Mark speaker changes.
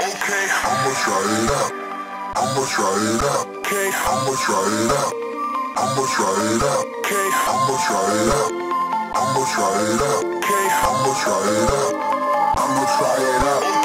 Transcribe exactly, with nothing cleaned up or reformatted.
Speaker 1: Okay, I'ma try it out. I'ma try it out. Okay, I'ma try it out. I'ma try it out. Okay, I'ma try it out. I'ma try it out. Okay, I'ma try it out. I'ma try it out.